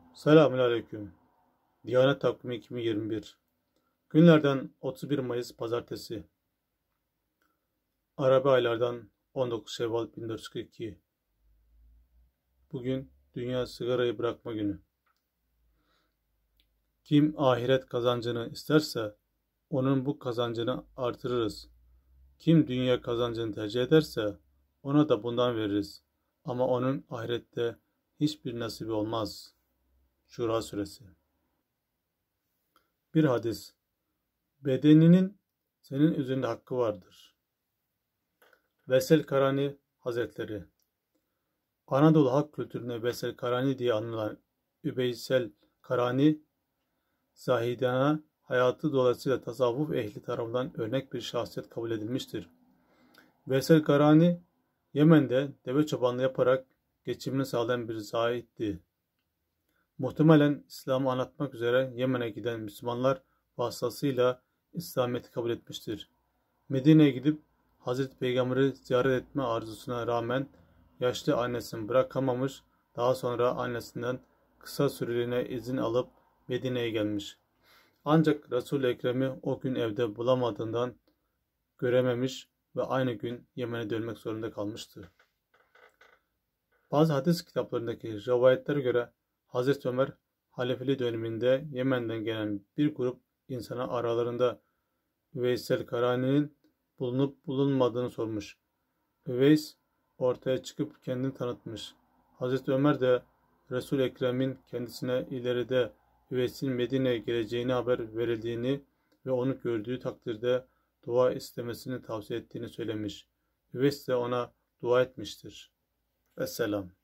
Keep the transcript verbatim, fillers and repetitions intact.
Selamünaleyküm. Diyanet Takvimi iki bin yirmi bir. Günlerden otuz bir Mayıs Pazartesi. Arabi aylardan on dokuz Şevval bin dört yüz kırk iki. Bugün Dünya Sigarayı Bırakma Günü. Kim ahiret kazancını isterse onun bu kazancını artırırız. Kim dünya kazancını tercih ederse ona da bundan veririz. Ama onun ahirette hiçbir nasibi olmaz. Şura Suresi. Bir hadis. Bedeninin senin üzerinde hakkı vardır. Vesel Karani Hazretleri. Anadolu halk kültüründe Vesel Karani diye anılan Üveysel Karani, zahidana hayatı dolayısıyla tasavvuf ehli tarafından örnek bir şahsiyet kabul edilmiştir. Vesel Karani, Yemen'de deve çobanlığı yaparak geçimini sağlayan bir zahitti. Muhtemelen İslam'ı anlatmak üzere Yemen'e giden Müslümanlar vasıtasıyla İslamiyet'i kabul etmiştir. Medine'ye gidip Hazreti Peygamber'i ziyaret etme arzusuna rağmen yaşlı annesini bırakamamış, daha sonra annesinden kısa süreliğine izin alıp Medine'ye gelmiş. Ancak Resul-i Ekrem'i o gün evde bulamadığından görememiş ve aynı gün Yemen'e dönmek zorunda kalmıştı. Bazı hadis kitaplarındaki rivayetlere göre Hazreti Ömer halifeli döneminde Yemen'den gelen bir grup insana aralarında Üveysel Karani'nin bulunup bulunmadığını sormuş. Üveys ortaya çıkıp kendini tanıtmış. Hazreti Ömer de Resul-i Ekrem'in kendisine ileride Üveys'in Medine'ye geleceğini haber verildiğini ve onu gördüğü takdirde dua istemesini tavsiye ettiğini söylemiş. Üveys de ona dua etmiştir. Vesselam.